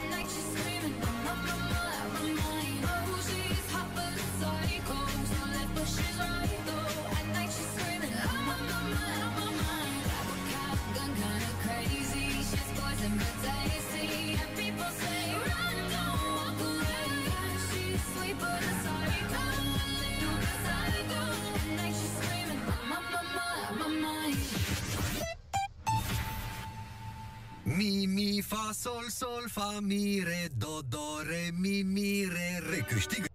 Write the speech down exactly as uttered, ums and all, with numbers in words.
night she's screaming, I'm on my mind, my mind. Oh, she's hot but a psycho, so left but she's right though. At night she's screaming, I'm on my mind, on my mind. Grab a cop gun, kinda crazy. She's poison but tasty, and people say run, don't walk away. She's sweet but a psycho, a little bit psycho. At night she's screaming, I'm on my mind, on my mind. Mi, mi, fa, sol, sol, fa, mi, re, do, do, re, mi, mi, re, re. Câștigă